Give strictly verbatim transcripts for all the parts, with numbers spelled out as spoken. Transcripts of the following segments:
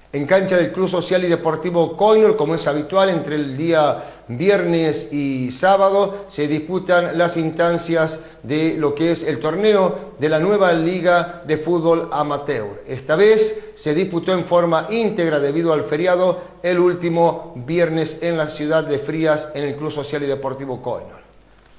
En cancha del Club Social y Deportivo Coinor, como es habitual, entre el día viernes y sábado se disputan las instancias de lo que es el torneo de la nueva Liga de Fútbol Amateur. Esta vez se disputó en forma íntegra debido al feriado el último viernes en la ciudad de Frías, en el Club Social y Deportivo Coinor.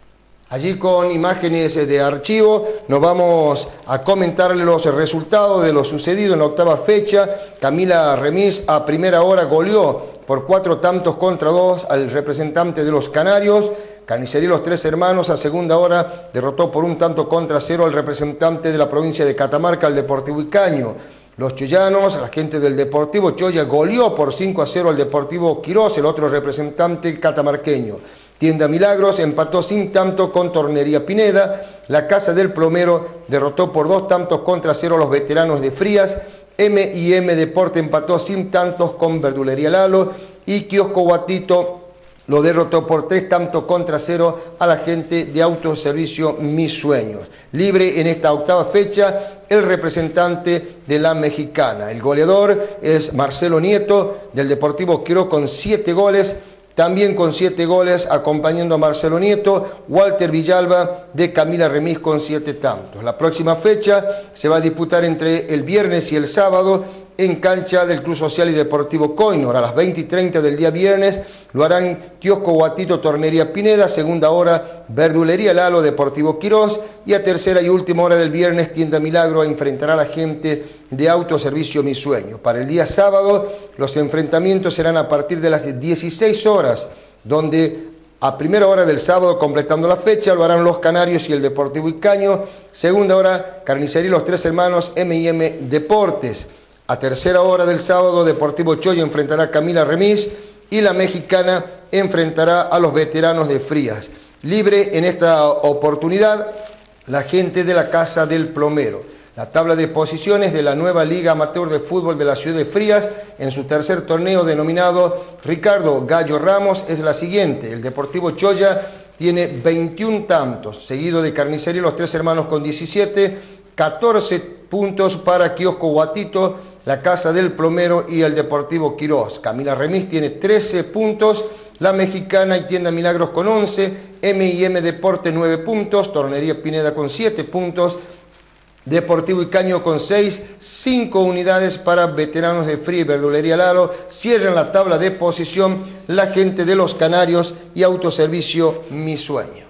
Allí con imágenes de archivo nos vamos a comentarle los resultados de lo sucedido en la octava fecha. Camila Remis a primera hora goleó por cuatro tantos contra dos al representante de los Canarios. Carnicería Los Tres Hermanos a segunda hora derrotó por un tanto contra cero al representante de la provincia de Catamarca, el Deportivo Icaño. Los chollanos, la gente del Deportivo Choya, goleó por cinco a cero al Deportivo Quirós, el otro representante catamarqueño. Tienda Milagros empató sin tanto con Tornería Pineda. La Casa del Plomero derrotó por dos tantos contra cero a los veteranos de Frías. M y M Deporte empató sin tantos con Verdulería Lalo. Y Kiosco Guatito lo derrotó por tres tantos contra cero a la gente de Autoservicio Mis Sueños. Libre en esta octava fecha el representante de la Mexicana. El goleador es Marcelo Nieto del Deportivo Quirós con siete goles. También con siete goles, acompañando a Marcelo Nieto, Walter Villalba de Camila Remis con siete tantos. La próxima fecha se va a disputar entre el viernes y el sábado en cancha del Club Social y Deportivo Coinor. A las veinte y treinta del día viernes lo harán Kiosco Guatito, Tornería Pineda. Segunda hora, Verdulería Lalo, Deportivo Quirós. Y a tercera y última hora del viernes, Tienda Milagro enfrentará a la gente de Autoservicio Mi Sueño. Para el día sábado, los enfrentamientos serán a partir de las dieciséis horas, donde a primera hora del sábado, completando la fecha, lo harán los Canarios y el Deportivo Icaño. Segunda hora, Carnicería Los Tres Hermanos, M y M Deportes. A tercera hora del sábado, Deportivo Choya enfrentará a Camila Remis y la Mexicana enfrentará a los veteranos de Frías. Libre en esta oportunidad la gente de la Casa del Plomero. La tabla de posiciones de la nueva Liga Amateur de Fútbol de la ciudad de Frías en su tercer torneo denominado Ricardo Gallo Ramos es la siguiente. El Deportivo Choya tiene veintiún tantos, seguido de Carnicería Los Tres Hermanos con diecisiete, catorce puntos para Kiosco Guatito, la Casa del Plomero y el Deportivo Quirós. Camila Remis tiene trece puntos, la Mexicana y Tienda Milagros con once, M y M Deporte nueve puntos, Tornería Pineda con siete puntos, Deportivo Icaño con seis, cinco unidades para veteranos de Fría y Verdulería Lalo. Cierran la tabla de posición la gente de los Canarios y Autoservicio Mi Sueño.